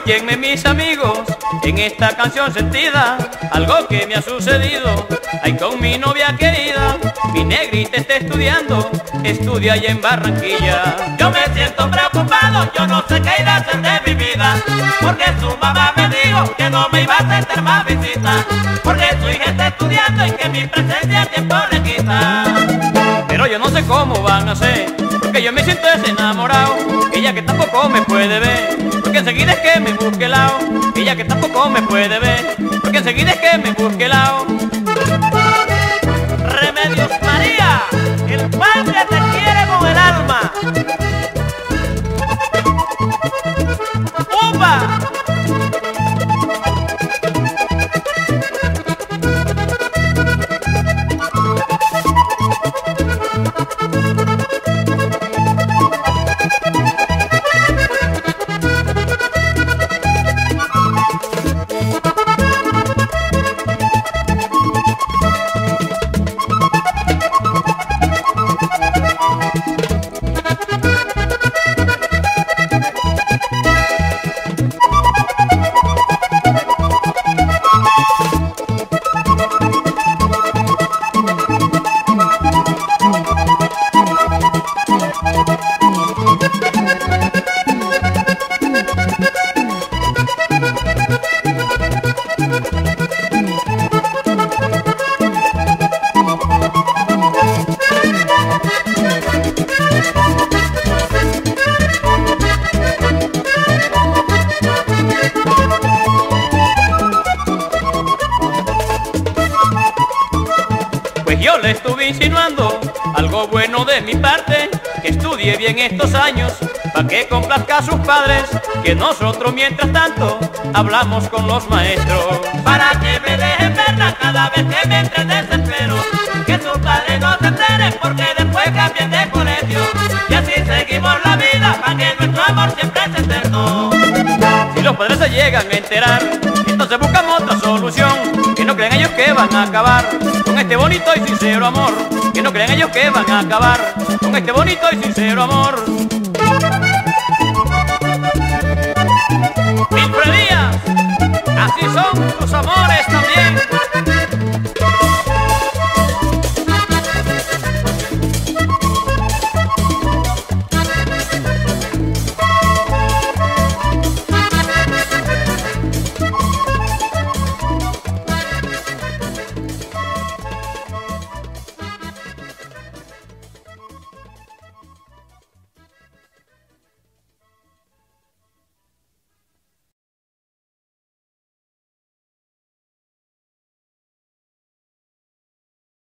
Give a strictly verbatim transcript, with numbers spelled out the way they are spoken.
Escúchenme mis amigos, en esta canción sentida, algo que me ha sucedido. Ay, con mi novia querida, mi negrita está estudiando, estudia allá en Barranquilla. Yo me siento preocupado, yo no sé qué irá a hacer de mi vida, porque su mamá me dijo que no me iba a hacer más visitas, porque su hija está estudiando y que mi presencia tiempo le quita. Pero yo no sé cómo van a hacer, porque yo me siento desenamorado, ella que tampoco me puede ver, porque enseguida es que me busque el lado, ella que tampoco me puede ver, porque enseguida es que me busque el lado. Remedios María, el padre te quiere con el alma. ¡Upa! Pues yo le estuve insinuando algo bueno de mi parte, que estudie bien estos años, pa' que complazca a sus padres, que nosotros mientras tanto hablamos con los maestros. Para que me dejen verla cada vez que me entre desespero, que sus padres no se enteren porque después cambien de colegio, y así seguimos la vida pa' que nuestro amor siempre sea eterno. Si los padres se llegan a enterar, entonces buscamos otra solución, que no crean ellos que van a acabar con este bonito y sincero amor, que no crean ellos que van a acabar con este bonito y sincero amor. Wilfred Díaz, Así son tus amores también.